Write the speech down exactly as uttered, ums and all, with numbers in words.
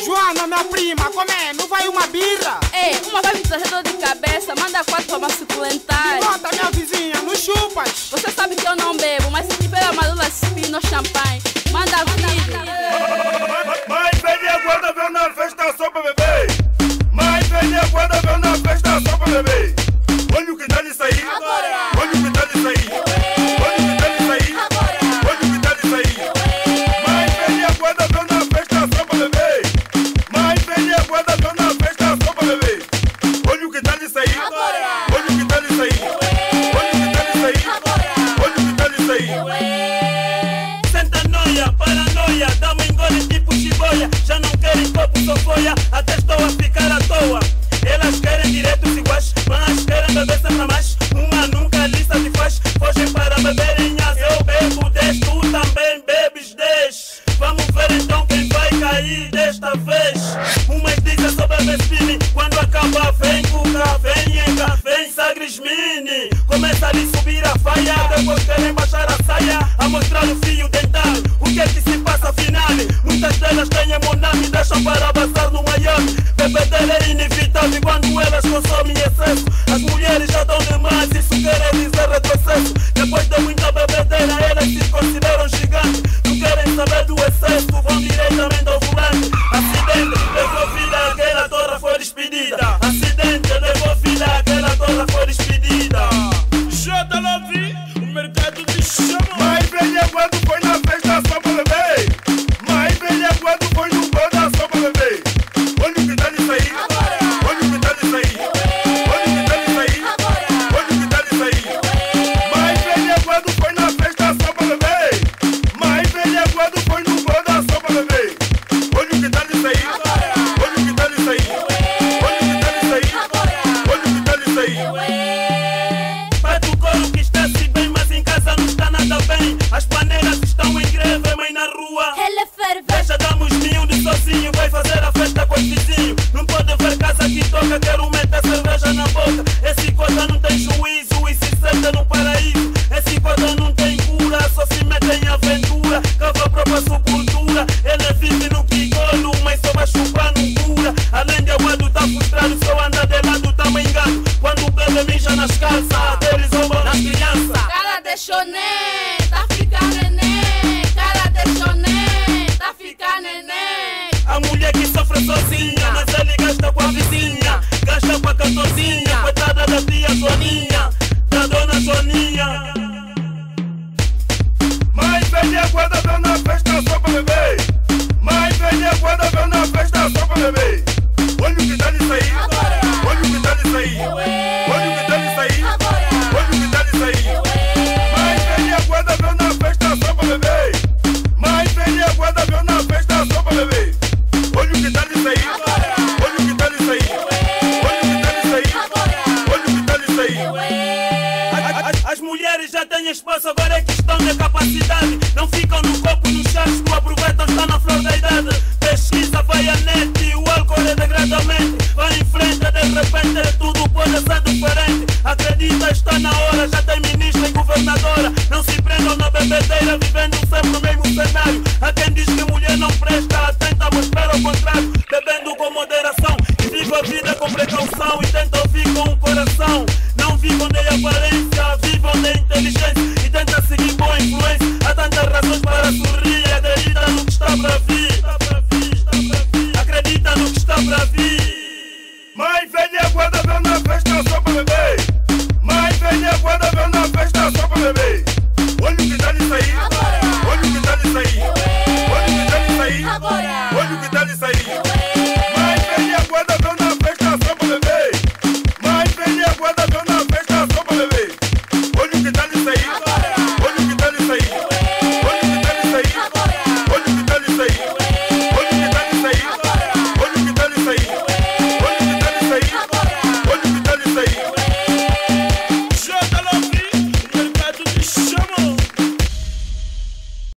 Joana, minha prima, como é? Não vai uma birra? Ei, uma vai me trazer dor de cabeça, manda quatro pra me suculentar. Nota, minha vizinha, não chupas. Você sabe que eu não bebo, mas se tiver a madula no champanhe, manda vir. Mãe, velha guarda veio na festa só pra beber. Mãe, velha guarda veio na festa só pra beber. Olha o que tá nisso aí. Olha o que tá nisso aí. Olha o que tá nisso aí. Olha o que tá nisso aí. Mãe, velha guarda veio na festa só pra beber. Mãe, velha guarda veio na festa só pra beber. Olha o que tá nisso aí. Olha o que tá nisso aí. Olha o que tá nisso aí. Olha o que tá nisso aí. Senta noia, paranoia, dá uma engole tipo chiboia. Já não querem copo, só folha, até estou a ficar à toa. Elas querem direitos iguais, mas querem beber sempre mais. Uma nunca lhe satisfaz, fogem para beberem as. Eu bebo dez, tu também bebes dez. Vamos ver então quem vai cair desta vez. Umas dizem só bebe spinning, quando acaba vem cuca, vem enga, vem sagres mini. Começa a lhe subir a faia, depois querem baixar a saia, a mostrar o fio dental. O que é que se passa afinal? Muitas delas têm monami, deixam para passar no Miami. Bebedeira é inevitável quando elas consomem excesso. As mulheres já dão demais, isso quer dizer retrocesso. Depois de muita bebedeira, elas se consideram gigantes. Não querem saber do excesso, vão diretamente ao volante. Acidente, levou vida, aquela torra foi despedida. Acidente, levou vida, aquela torra foi despedida. Jota Lovi, o mercado te chama. Mãe, velha quando foi na festa só pra beber. Mãe, velha quando foi no boda só pra beber. Olha o que tá nisso aí. Olha o que tá nisso aí. Olha o que tá nisso aí. Olha o que tá nisso aí. Mãe, velha quando foi na festa só pra beber. Mãe, velha quando foi no boda só pra beber. Olha o que tá nisso aí. Olha o que tá nisso aí. Olha o que tá nisso aí. Olha o que tá nisso aí. Bate o coro que está-se bem, mas em casa não está nada bem. As panelas estão em greve, mãe na rua. Ele ferve. Deixa damos miúdo sozinho, vai fazer a festa com os vizinhos. Não pode ver casa que toca, quero meter cerveja na boca. Esse coisa não tem juízo e se senta no paraíso. Esse coisa não tem cura, só se mete em aventura. Cava a própria sepultura, ele vive no quigolo, mas só vai chupar no cura. Além de aguado tá frustrado, só anda de lado, tá mengado. Quando bebe mija nas calças, eles roubam nas crianças. Cara de choné, tá ficando neném. Cara de choné, tá ficando neném. A mulher que sofre sozinha, mas ele gasta com a vizinha. Gasta com a cantorzinha, coitada da tia Soninha, da dona Soninha. Mãe, velha guarda veio na festa só pra beber. Mãe, velha guarda veio na festa só pra beber.